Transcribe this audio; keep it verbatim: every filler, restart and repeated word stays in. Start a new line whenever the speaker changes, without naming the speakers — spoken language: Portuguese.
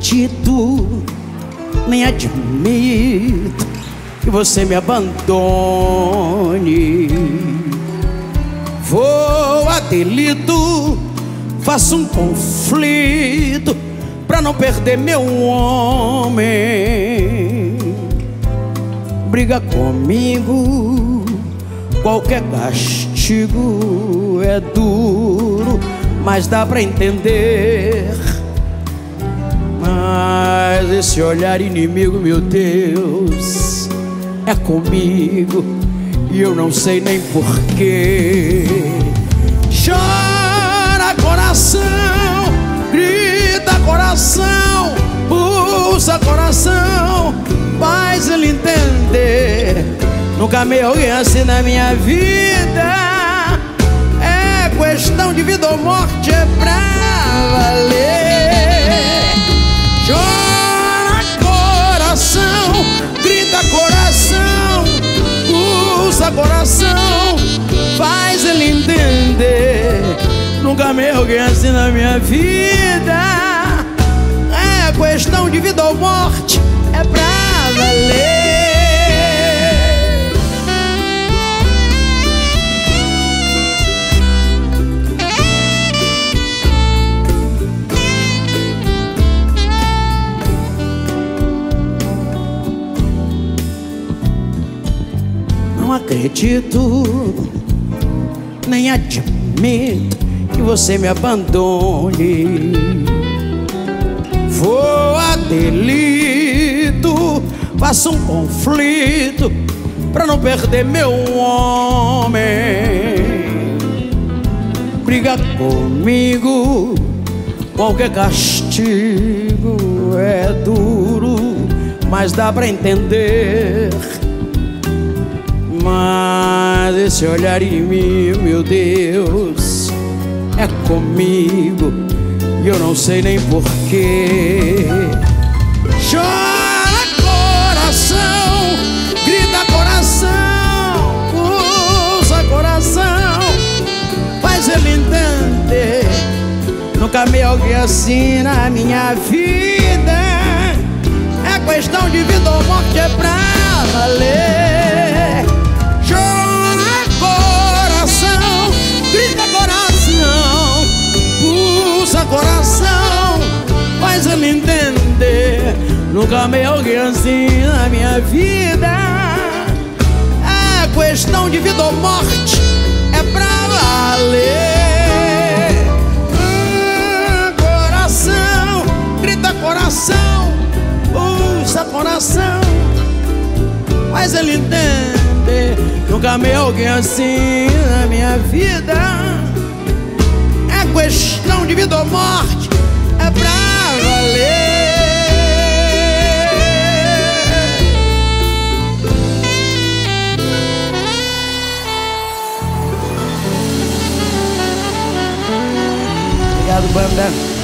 acredito, nem admito que você me abandone. Vou a delito, faço um conflito pra não perder meu homem. Briga comigo, qualquer castigo é duro, mas dá pra entender. Mas esse olhar inimigo, meu Deus, é comigo e eu não sei nem porquê. Chora coração, grita coração, pulsa coração, faz ele entender. Nunca amei alguém assim na minha vida. É questão de vida ou morte, é pra valer. Chora coração, grita coração, pulsa coração, faz ele entender. Nunca amei alguém assim na minha vida. É questão de vida ou morte, é pra valer. Não acredito, nem admito que você me abandone. Vou a delito, faço um conflito pra não perder meu homem. Briga comigo, qualquer castigo é duro, mas dá pra entender. Mas esse olhar em mim, meu Deus, é comigo e eu não sei nem porquê. Chora coração, grita coração, pulsa coração, faz ele entender. Nunca amei alguém assim na minha vida. É questão de vida ou morte, é pra valer. Coração, faz ele entender. Nunca amei alguém assim na minha vida. É questão de vida ou morte, é pra valer. Ah, coração, grita coração, pulsa coração, faz ele entender. Nunca amei alguém assim na minha vida. Questão de vida ou morte, é pra valer. Obrigado, banda.